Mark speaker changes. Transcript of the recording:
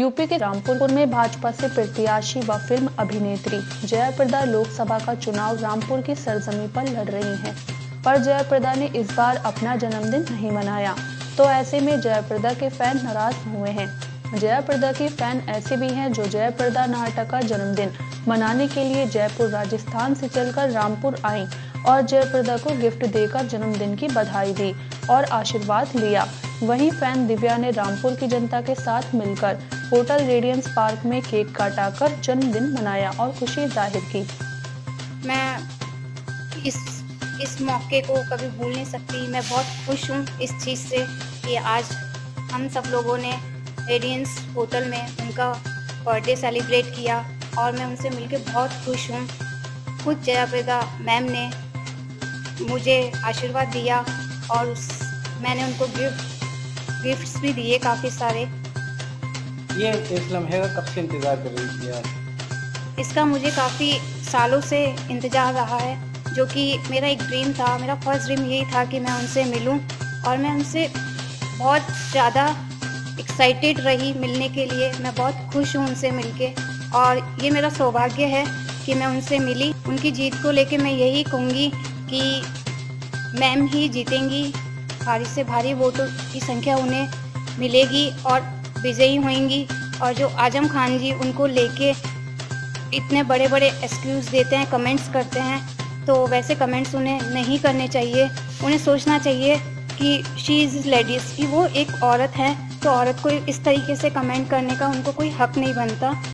Speaker 1: UP के रामपुर में भाजपा से प्रत्याशी व फिल्म अभिनेत्री जयाप्रदा लोकसभा का चुनाव रामपुर की सरजमीं पर लड़ रही हैं, पर जयाप्रदा ने इस बार अपना जन्मदिन नहीं मनाया, तो ऐसे में जयाप्रदा के फैन नाराज हुए हैं। जयाप्रदा की फैन ऐसे भी हैं जो जयाप्रदा नाहटा का जन्मदिन मनाने के लिए जयपुर राजस्थान से चलकर रामपुर आई और जयाप्रदा को गिफ्ट देकर जन्मदिन की बधाई दी और आशीर्वाद लिया। वहीं फैन दिव्या ने रामपुर की जनता के साथ मिलकर होटल रेडियंस पार्क में केक काटाकर जन्मदिन मनाया और खुशी जाहिर की।
Speaker 2: मैं इस मौके को कभी भूल नहीं सकती। मैं बहुत खुश हूँ इस चीज़ से कि आज हम सब लोगों ने रेडियंस होटल में उनका बर्थडे सेलिब्रेट किया और मैं उनसे मिलकर बहुत खुश हूँ। खुद जयाप्रदा मैम ने मुझे आशीर्वाद दिया और मैंने उनको गिफ्ट्स भी दिए काफ़ी सारे।
Speaker 3: ये इस लम्हे का कब से इंतज़ार कर रही थी आप?
Speaker 2: इसका मुझे काफ़ी सालों से इंतज़ार रहा है, जो कि मेरा एक ड्रीम था। मेरा फर्स्ट ड्रीम यही था कि मैं उनसे मिलूं और मैं उनसे बहुत ज़्यादा एक्साइटेड रही मिलने के लिए। मैं बहुत खुश हूँ उनसे मिलके और ये मेरा सौभाग्य है कि मैं उनसे मिली। उनकी जीत को लेके मैं यही कहूँगी कि मैम ही जीतेंगी, भारी से भारी वोटों की संख्या उन्हें मिलेगी और विजयी होंगी। और जो आजम खान जी उनको लेके इतने बड़े बड़े एक्सक्यूज़ देते हैं, कमेंट्स करते हैं, तो वैसे कमेंट्स उन्हें नहीं करने चाहिए। उन्हें सोचना चाहिए कि शी इज़ लेडीज़, कि वो एक औरत है, तो औरत को इस तरीके से कमेंट करने का उनको कोई हक नहीं बनता।